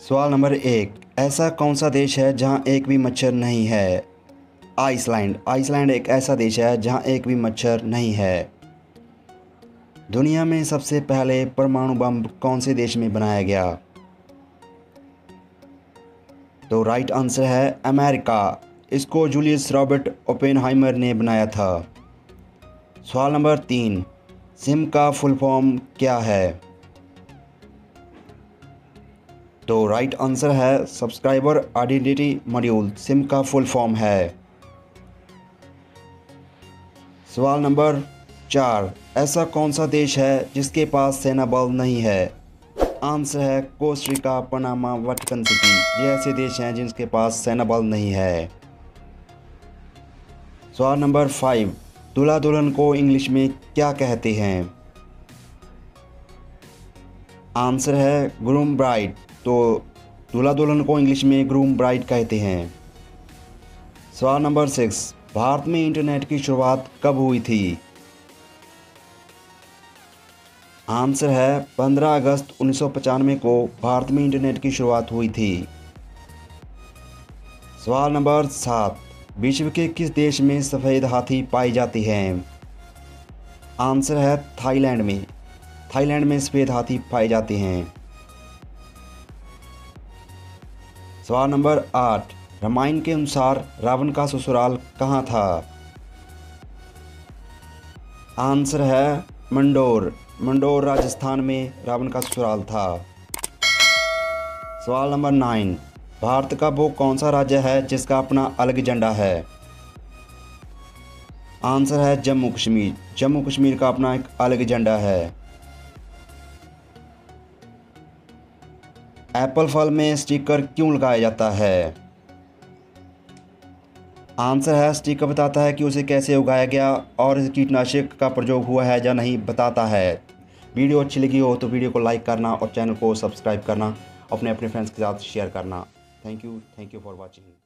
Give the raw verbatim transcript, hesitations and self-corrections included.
सवाल नंबर एक, ऐसा कौन सा देश है जहां एक भी मच्छर नहीं है? आइसलैंड। आइसलैंड एक ऐसा देश है जहां एक भी मच्छर नहीं है। दुनिया में सबसे पहले परमाणु बम कौन से देश में बनाया गया? तो राइट आंसर है अमेरिका। इसको जूलियस रॉबर्ट ओपेनहाइमर ने बनाया था। सवाल नंबर तीन, सिम का फुल फॉर्म क्या है? तो राइट आंसर है सब्सक्राइबर आइडेंटिटी मॉड्यूल, सिम का फुल फॉर्म है। सवाल नंबर चार, ऐसा कौन सा देश है जिसके पास सेना बल नहीं है? आंसर है कोस्टारिका, पनामा, वेटिकन सिटी। ये ऐसे देश हैं जिनके पास सेना बल नहीं है। सवाल नंबर फाइव, दूल्हा दुल्हन को इंग्लिश में क्या कहते हैं? आंसर है ग्रूम ब्राइड। तो दूल्हा दुल्हन को इंग्लिश में ग्रूम ब्राइड कहते हैं। सवाल नंबर सिक्स, भारत में इंटरनेट की शुरुआत कब हुई थी? आंसर है पंद्रह अगस्त उन्नीस सौ पचानवे को भारत में इंटरनेट की शुरुआत हुई थी। सवाल नंबर सात, विश्व के किस देश में सफ़ेद हाथी पाई जाती हैं? आंसर है थाईलैंड में। थाईलैंड में सफ़ेद हाथी पाए जाते हैं। सवाल नंबर आठ, रामायण के अनुसार रावण का ससुराल कहाँ था? आंसर है मंडोर। मंडोर राजस्थान में रावण का ससुराल था। सवाल नंबर नाइन, भारत का वो कौन सा राज्य है जिसका अपना अलग झंडा है? आंसर है जम्मू कश्मीर। जम्मू कश्मीर का अपना एक अलग झंडा है। एप्पल फल में स्टिकर क्यों लगाया जाता है? आंसर है स्टिकर बताता है कि उसे कैसे उगाया गया और कीटनाशक का प्रयोग हुआ है या नहीं बताता है। वीडियो अच्छी लगी हो तो वीडियो को लाइक करना और चैनल को सब्सक्राइब करना, अपने अपने फ्रेंड्स के साथ शेयर करना। Thank you thank you for watching.